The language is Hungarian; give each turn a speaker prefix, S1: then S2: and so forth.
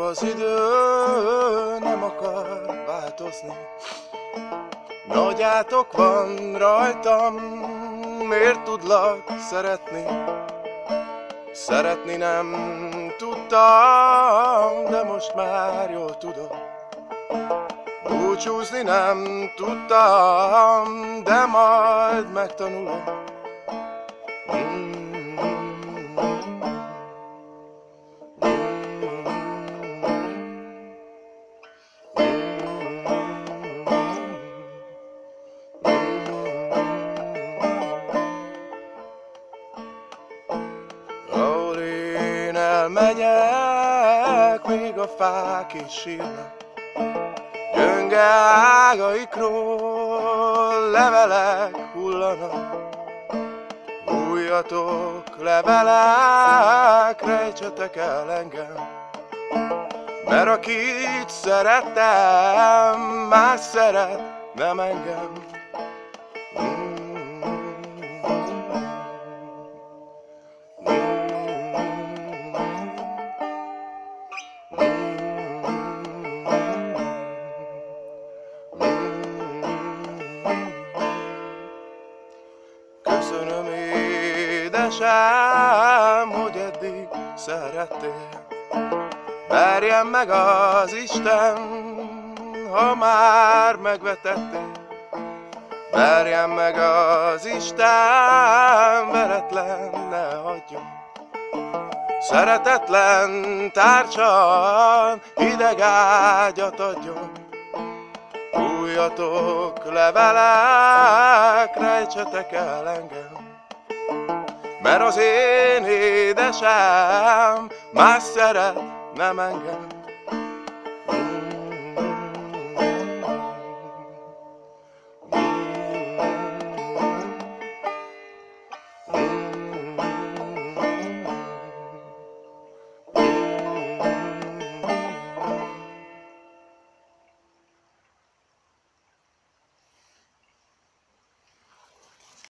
S1: Az idő nem akar változni. Nagyátok van rajtam, miért tudlak szeretni? Szeretni nem tudtam, de most már jól tudok. Búcsúzni nem tudtam, de majd megtanulom. Ahol én elmegyek, még a fák is sírnak. Gyönge ágaikról levelek hullanak. Hulljatok, levelek, rejtsetek el engem. Mert akit szerettem, más szeret, nem engem. Köszönöm, édesem, hogy eddig szerettél. Verjen meg az Isten, ha már megvetettél. Verjen meg az Isten, veretlen ne hagyjon. Szeretetlen tárcsan hideg ágyat adjon. Hulljatok, levelek, rejtsetek el engem. Mert az én édesem más szeret, nem engem.